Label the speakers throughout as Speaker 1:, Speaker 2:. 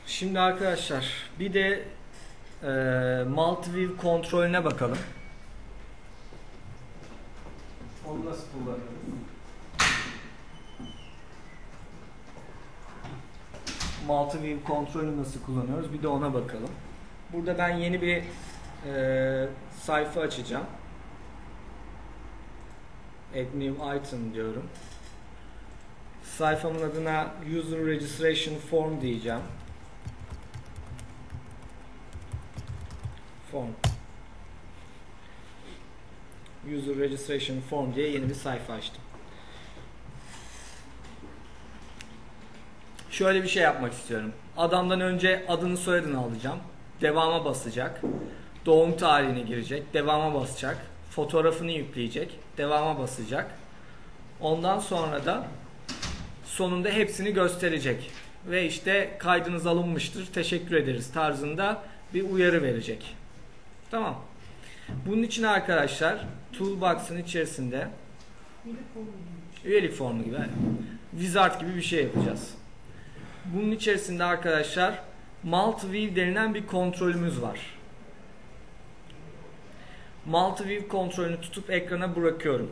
Speaker 1: Şimdi arkadaşlar bir de multi-view kontrolüne bakalım. Onu nasıl kullanıyoruz? Multi-view kontrolünü nasıl kullanıyoruz? Bir de ona bakalım. Burada ben yeni bir sayfa açacağım. Add new item diyorum. Sayfamın adına User Registration Form diyeceğim. Form. User Registration Form diye yeni bir sayfa açtım. Şöyle bir şey yapmak istiyorum. Adamdan önce adını soyadını alacağım. Devama basacak. Doğum tarihini girecek. Devama basacak. Fotoğrafını yükleyecek. Devama basacak. Ondan sonra da sonunda hepsini gösterecek. Ve işte kaydınız alınmıştır. Teşekkür ederiz tarzında bir uyarı verecek. Tamam. Bunun için arkadaşlar Toolbox'ın içerisinde üyelik formu gibi Wizard gibi bir şey yapacağız. Bunun içerisinde arkadaşlar multi-view denilen bir kontrolümüz var. Multi-view kontrolünü tutup ekrana bırakıyorum.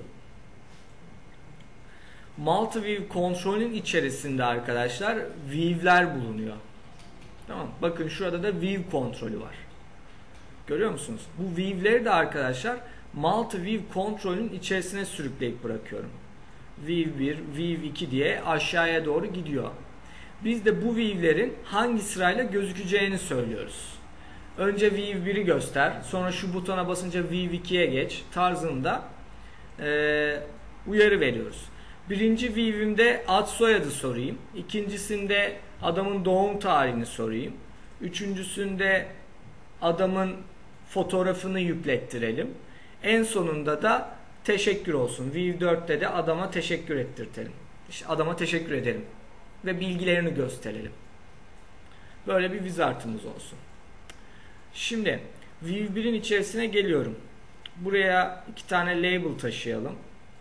Speaker 1: Multi-view kontrolün içerisinde arkadaşlar view'ler bulunuyor. Tamam. Bakın şurada da view kontrolü var. Görüyor musunuz? Bu view'leri de arkadaşlar multi-view kontrolün içerisine sürükleyip bırakıyorum. View 1, View 2 diye aşağıya doğru gidiyor. Biz de bu view'lerin hangi sırayla gözükeceğini söylüyoruz. Önce View 1'i göster, sonra şu butona basınca View 2'ye geç tarzında uyarı veriyoruz. Birinci view'imde ad soyadı sorayım. İkincisinde adamın doğum tarihini sorayım. Üçüncüsünde adamın fotoğrafını yüklettirelim. En sonunda da teşekkür olsun. View 4'te de adama teşekkür ettirtelim. İşte adama teşekkür edelim. Ve bilgilerini gösterelim. Böyle bir wizard'ımız olsun. Şimdi View 1'in içerisine geliyorum. Buraya iki tane label taşıyalım.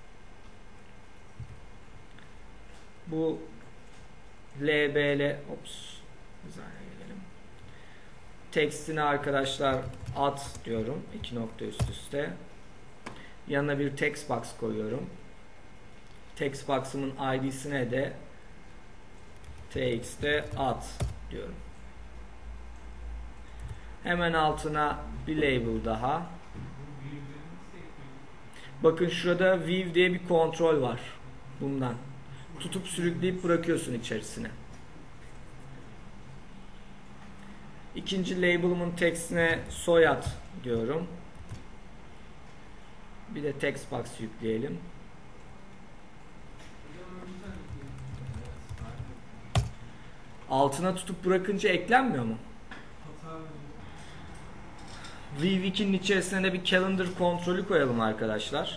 Speaker 1: Bu LBL tekstine arkadaşlar ad diyorum. 2 nokta üst üste. Yanına bir text box koyuyorum. Text box'ımın id'sine de txt'e ad diyorum. Hemen altına bir label daha. Bakın şurada view diye bir kontrol var. Bundan. Tutup sürükleyip bırakıyorsun içerisine. İkinci label'ımın text'ine soyad diyorum. Bir de text box yükleyelim. Altına tutup bırakınca eklenmiyor mu? View 2'nin içerisine de bir calendar kontrolü koyalım arkadaşlar.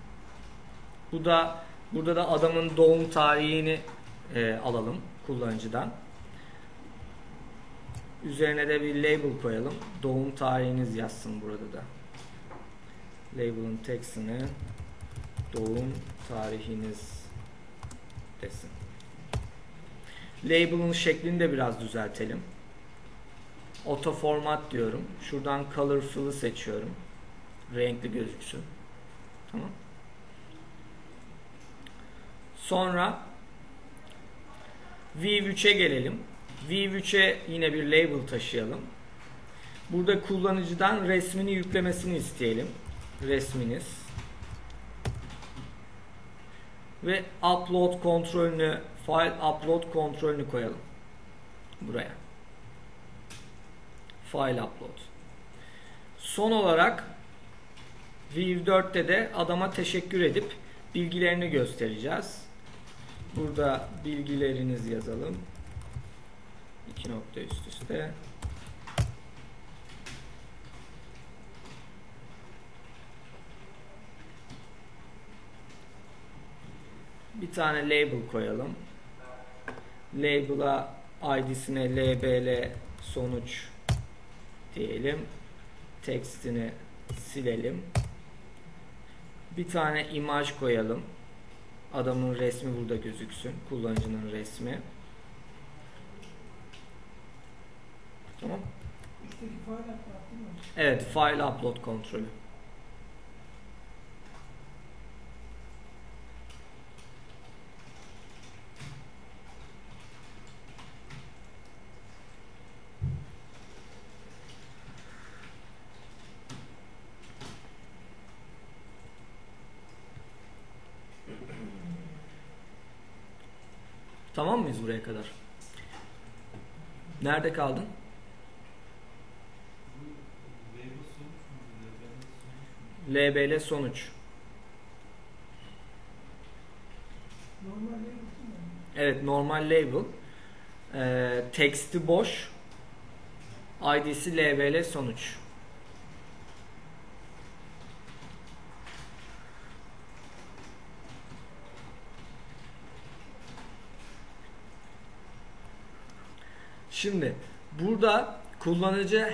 Speaker 1: Burada da adamın doğum tarihini alalım kullanıcıdan. Üzerine de bir label koyalım. Doğum tarihiniz yazsın burada da. Label'ın text'ine doğum tarihiniz desin. Label'ın şeklini de biraz düzeltelim. Auto format diyorum. Şuradan colorful'ı seçiyorum. Renkli gözüksün. Tamam. Sonra View 3'e gelelim. View 3'e yine bir label taşıyalım. Burada kullanıcıdan resmini yüklemesini isteyelim. Resminiz. Ve upload kontrolünü, file upload kontrolünü koyalım. Buraya. File upload. Son olarak View 4'te de adama teşekkür edip bilgilerini göstereceğiz. Burada bilgileriniz yazalım. 2 nokta üst üste. Bir tane label koyalım. Label'a id'sine lbl sonuç diyelim. Text'ini silelim. Bir tane imaj koyalım. Adamın resmi burada gözüksün. Kullanıcının resmi. Tamam.
Speaker 2: Üstteki file upload değil mi?
Speaker 1: Evet, file upload kontrolü. Tamam mıyız buraya kadar? Nerede kaldın? LBL sonuç.
Speaker 2: Normal değil mi?
Speaker 1: Evet, normal label. Teksti boş. ID'si LBL sonuç. Şimdi burada kullanıcı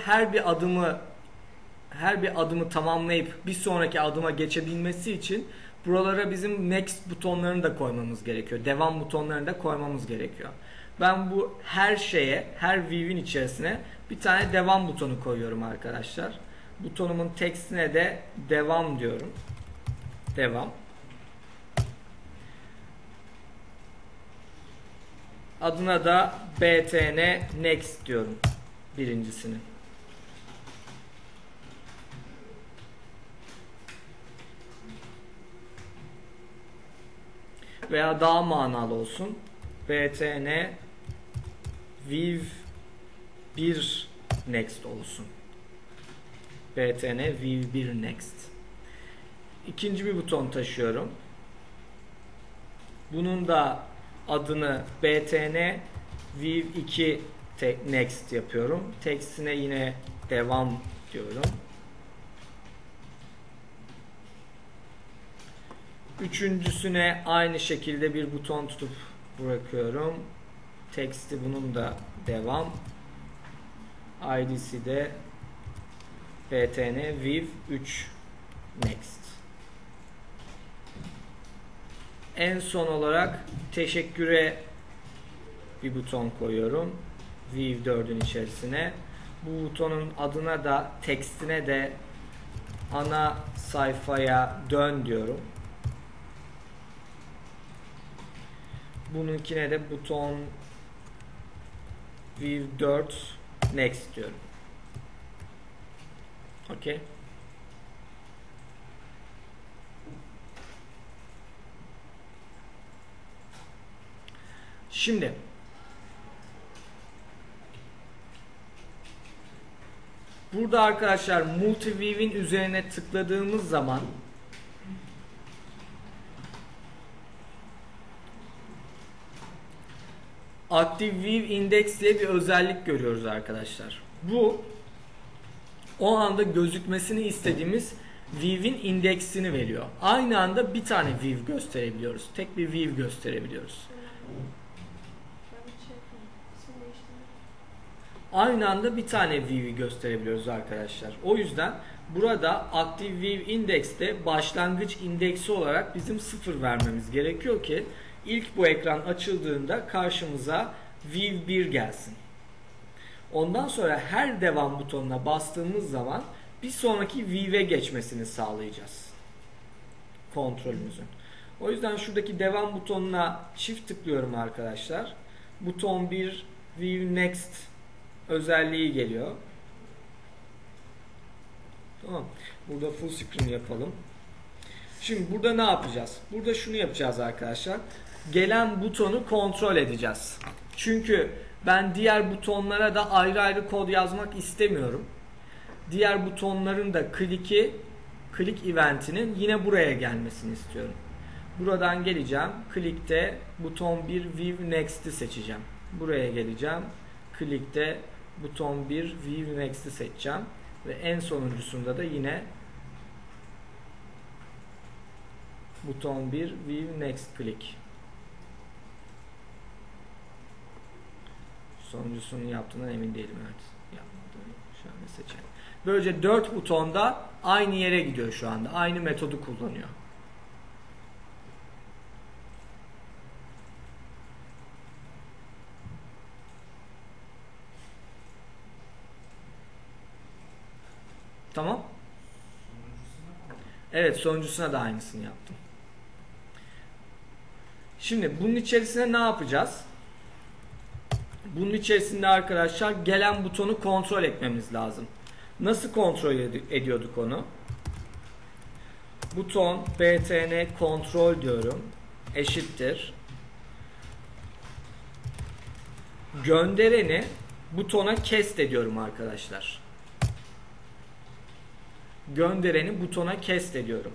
Speaker 1: her bir adımı tamamlayıp bir sonraki adıma geçebilmesi için buralara bizim next butonlarını da koymamız gerekiyor. Devam butonlarını da koymamız gerekiyor. Ben bu her view'in içerisine bir tane devam butonu koyuyorum arkadaşlar. Butonumun tekstine de devam diyorum. Devam. Adına da btn next diyorum birincisini. Veya daha manalı olsun. btn view 1 next olsun. btn view 1 next. İkinci bir buton taşıyorum. Bunun da adını btn view 2 next yapıyorum. Tekstine yine devam diyorum. Üçüncüsüne aynı şekilde bir buton tutup bırakıyorum. Teksti bunun da devam. ID'si de btn view 3 next. En son olarak teşekküre bir buton koyuyorum. View 4'ün içerisine. Bu butonun adına da tekstine de ana sayfaya dön diyorum. Bununkine de buton view 4 next diyorum. Okay. Şimdi burada arkadaşlar multiview'in üzerine tıkladığımız zaman Active View Index diye bir özellik görüyoruz arkadaşlar. Bu o anda gözükmesini istediğimiz view'in indeksini veriyor. Aynı anda bir tane view gösterebiliyoruz. Tek bir view gösterebiliyoruz. Aynı anda bir tane view'i gösterebiliyoruz arkadaşlar. O yüzden burada Active View Index'te başlangıç indeksi olarak bizim 0 vermemiz gerekiyor ki ilk bu ekran açıldığında karşımıza View 1 gelsin. Ondan sonra her devam butonuna bastığımız zaman bir sonraki view'e geçmesini sağlayacağız kontrolümüzün. O yüzden şuradaki devam butonuna çift tıklıyorum arkadaşlar. Buton 1 View Next özelliği geliyor. Tamam. Burada full screen yapalım. Şimdi burada ne yapacağız? Burada şunu yapacağız arkadaşlar. Gelen butonu kontrol edeceğiz. Çünkü ben diğer butonlara da ayrı ayrı kod yazmak istemiyorum. Diğer butonların da click eventinin yine buraya gelmesini istiyorum. Buradan geleceğim. Click'te buton 1 View Next'i seçeceğim. Buraya geleceğim. Click'te buton 1 View Next'i seçeceğim. Ve en sonuncusunda da yine buton 1 View Next Click. Sonuncusunu yaptığından emin değilim. Evet. Yapmadım. Şöyle seçelim. Böylece 4 butonda aynı yere gidiyor şu anda. Aynı metodu kullanıyor. Tamam. Evet, sonuncusuna da aynısını yaptım. Şimdi bunun içerisine ne yapacağız? Bunun içerisinde arkadaşlar gelen butonu kontrol etmemiz lazım. Nasıl kontrol ediyorduk onu? Buton btn kontrol diyorum. Eşittir. Göndereni butona cast ediyorum arkadaşlar. Göndereni butona cast ediyorum.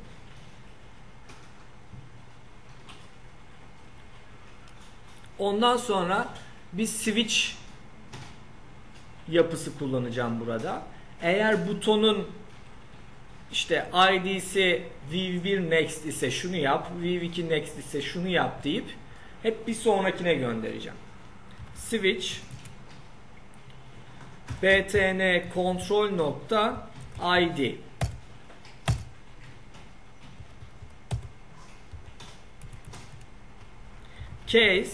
Speaker 1: Ondan sonra bir switch yapısı kullanacağım burada. Eğer butonun işte ID'si View1 Next ise şunu yap, View2 Next ise şunu yap deyip hep bir sonrakine göndereceğim. Switch btn control nokta id case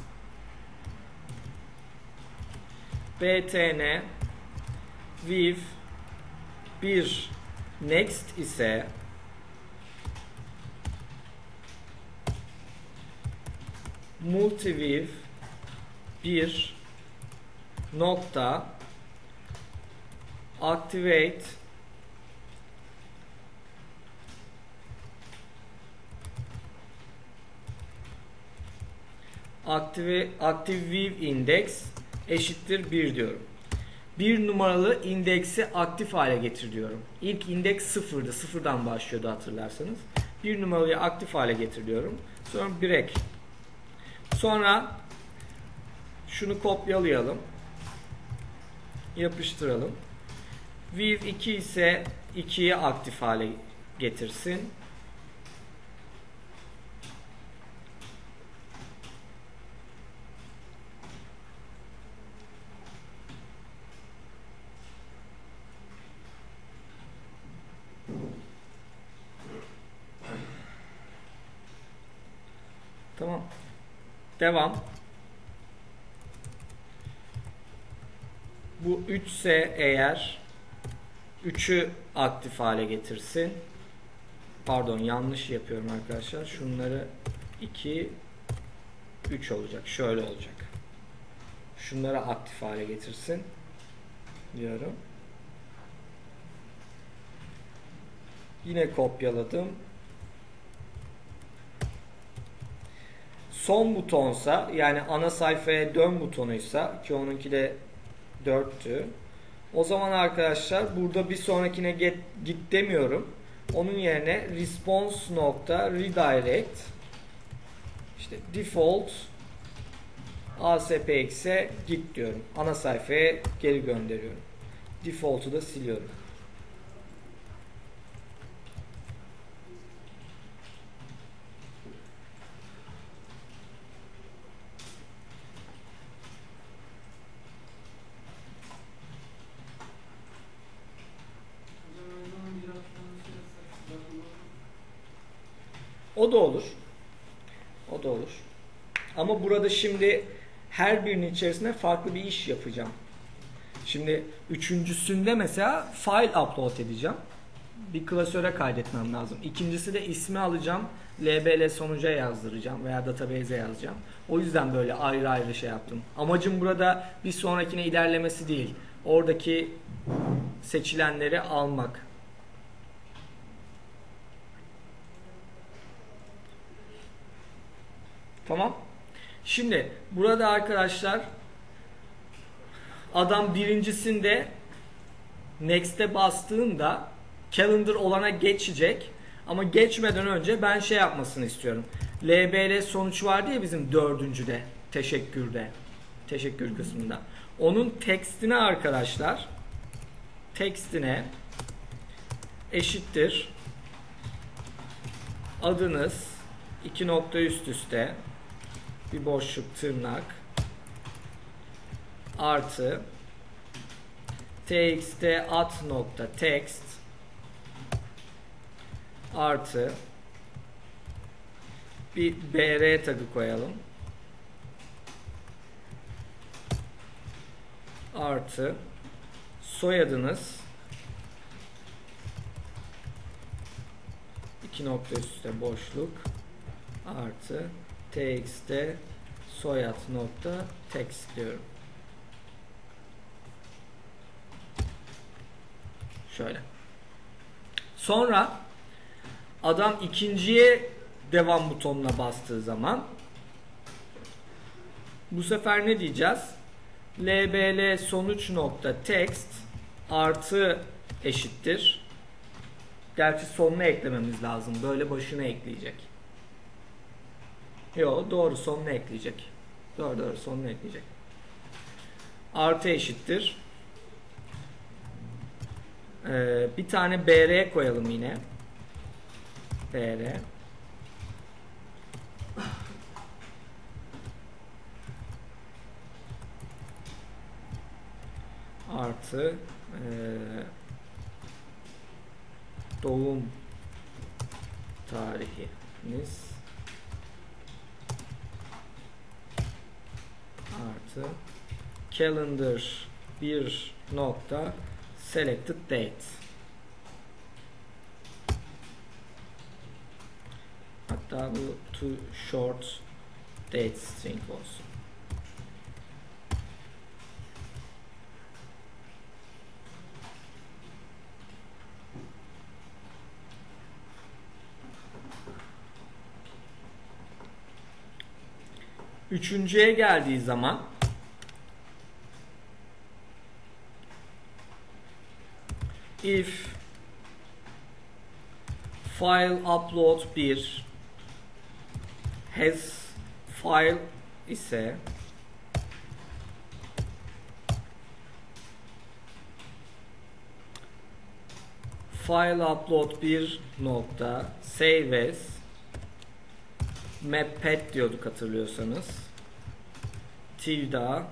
Speaker 1: btn view 1 next ise multiview 1 nokta activate active view index eşittir 1 diyorum. Bir numaralı indeksi aktif hale getir diyorum. İlk indeks 0'dı. 0'dan başlıyordu hatırlarsanız. Bir numarayı aktif hale getir diyorum. Sonra break. Sonra şunu kopyalayalım. Yapıştıralım. View 2 ise 2'yi aktif hale getirsin. Tamam. Devam. Bu 3 ise eğer 3'ü aktif hale getirsin. Pardon, yanlış yapıyorum arkadaşlar. Şunları 2 3 olacak. Şöyle olacak. Şunları aktif hale getirsin diyorum. Yine kopyaladım. Son butonsa, yani ana sayfaya dön butonuysa, ki onunki de 4'tü. O zaman arkadaşlar burada bir sonrakine git demiyorum. Onun yerine response nokta redirect işte default aspx'e git diyorum. Ana sayfaya geri gönderiyorum. Default'u da siliyorum. O da olur. O da olur. Ama burada şimdi her birinin içerisinde farklı bir iş yapacağım. Şimdi üçüncüsünde mesela file upload edeceğim. Bir klasöre kaydetmem lazım. İkincisi de ismi alacağım. LBL sonuca yazdıracağım veya database'e yazacağım. O yüzden böyle ayrı ayrı şey yaptım. Amacım burada bir sonrakine ilerlemesi değil. Oradaki seçilenleri almak. Tamam. Şimdi burada arkadaşlar adam birincisinde Next'e bastığında Calendar olana geçecek. Ama geçmeden önce ben şey yapmasını istiyorum. LBL sonuç vardı ya bizim dördüncüde. Teşekkürde. Teşekkür kısmında. Onun tekstine arkadaşlar tekstine eşittir adınız 2 nokta üst üste bir boşluk tırnak artı txt at nokta text artı bir br tagı koyalım artı soyadınız 2 nokta üstte boşluk artı txt'te soyad nokta text diyorum. Şöyle. Sonra adam ikinciye devam butonuna bastığı zaman bu sefer ne diyeceğiz? lbl sonuç nokta text artı eşittir. Gerçi sonuna eklememiz lazım. Böyle başına ekleyecek. Yo, doğru, sonuna ekleyecek. Doğru sonuna ekleyecek. Artı eşittir. Bir tane br koyalım yine. Br artı doğum tarihiniz artı calendar bir nokta selected date. Hatta bu to short date string olsun. Üçüncüye geldiği zaman if file upload 1 has file ise file upload 1 nokta save as map diyorduk hatırlıyorsanız. Tilde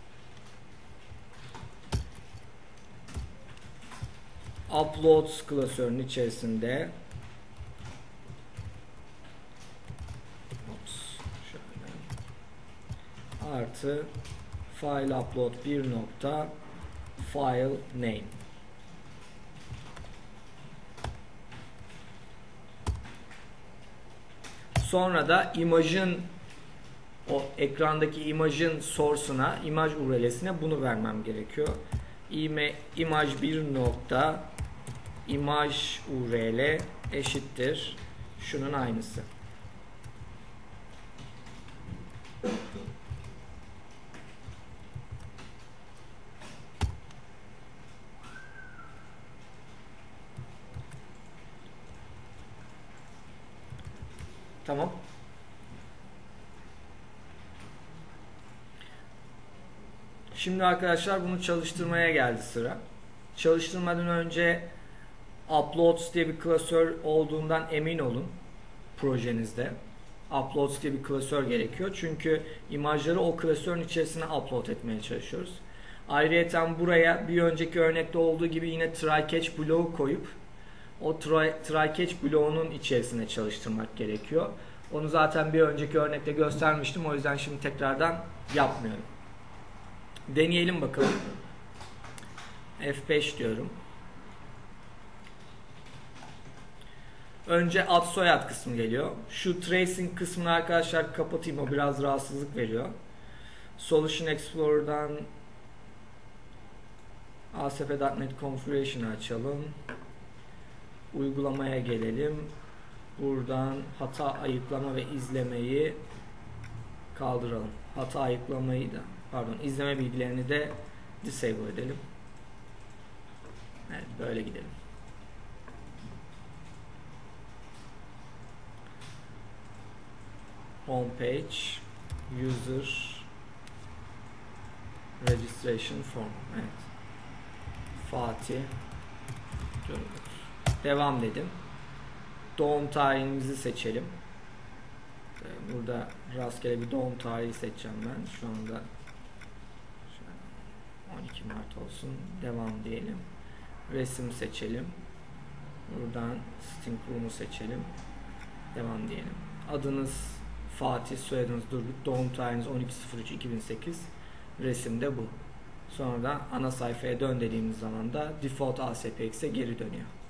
Speaker 1: uploads klasörünün içerisinde şöyle artı file upload 1 nokta file name. Sonra da imajın, o ekrandaki imajın source'una, imaj URL'sine bunu vermem gerekiyor. Imaj 1 nokta imaj URL eşittir şunun aynısı. Tamam. Şimdi arkadaşlar bunu çalıştırmaya geldi sıra. Çalıştırmadan önce uploads diye bir klasör olduğundan emin olun projenizde. Uploads diye bir klasör gerekiyor. Çünkü imajları o klasörün içerisine upload etmeye çalışıyoruz. Ayrıca buraya bir önceki örnekte olduğu gibi yine try catch bloğu koyup o try catch bloğunun içerisine çalıştırmak gerekiyor. Onu zaten bir önceki örnekte göstermiştim. O yüzden şimdi tekrardan yapmıyorum. Deneyelim bakalım. F5 diyorum. Önce ad soyad kısmı geliyor. Şu tracing kısmını arkadaşlar kapatayım. O biraz rahatsızlık veriyor. Solution Explorer'dan ASP.NET Configuration'ı açalım. Uygulamaya gelelim. Buradan hata ayıklama ve izlemeyi kaldıralım. Hata ayıklamayı da, pardon, izleme bilgilerini de disable edelim. Evet, böyle gidelim. Homepage, user registration form. Evet. Fatih. Devam dedim. Doğum tarihimizi seçelim. Burada rastgele bir doğum tarihi seçeceğim ben. Şu anda 12 Mart olsun. Devam diyelim. Resim seçelim. Buradan Sting Room'u seçelim. Devam diyelim. Adınız Fatih, soyadınız Durgut, doğum tarihiniz 12.03.2008. Resim de bu. Sonra da ana sayfaya dön dediğimiz zaman da default ASPX'e geri dönüyor.